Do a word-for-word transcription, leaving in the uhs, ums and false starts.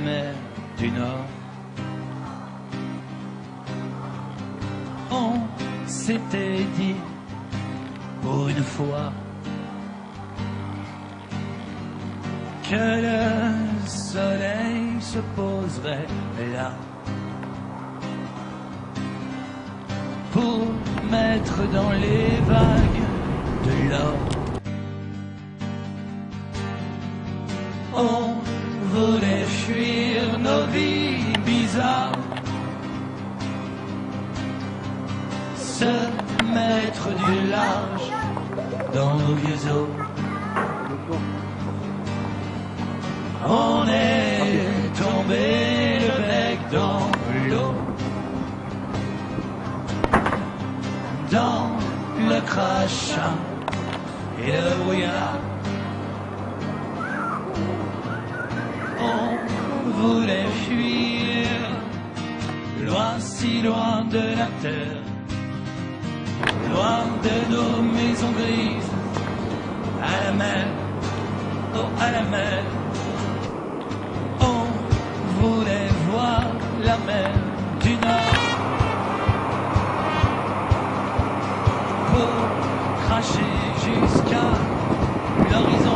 mer du Nord. On s'était dit pour une fois que le soleil se poserait là pour mettre dans les vagues de l'or. On voulait fuir nos vies bizarres, se mettre du large dans nos vieux os. On est tombé le bec dans l'eau, dans le crachat et le brouillard. On voulait fuir loin, si loin de la terre, loin de nos maisons grises, à la mer, oh à la mer. On voulait voir la mer du Nord pour cracher jusqu'à l'horizon.